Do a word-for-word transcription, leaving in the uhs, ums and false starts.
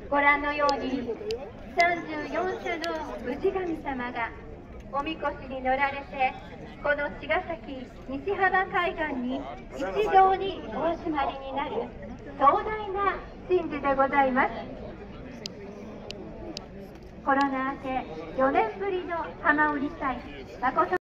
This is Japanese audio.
ご覧のようにさんじゅうよんしゃの氏神様がおみこしに乗られて、この茅ヶ崎西浜海岸に一堂にお集まりになる壮大な神事でございます。コロナ明けよねんぶりの浜売祭、誠